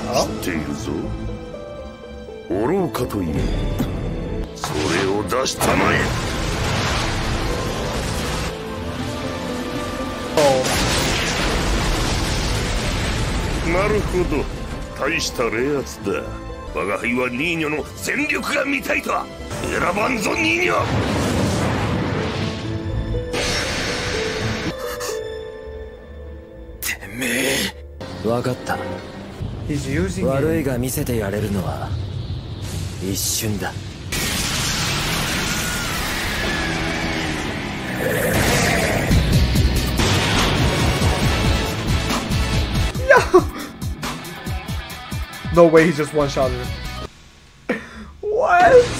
っているぞ。愚かという。それを出したまえ。なるほど、大した冷圧だ。我が輩はニーニョの全力が見たいとは選ばんぞ、ニーニョ。 てめえ。分かった。悪いが見せてやれるのは一瞬だ。 No way he just one-shotted him. What?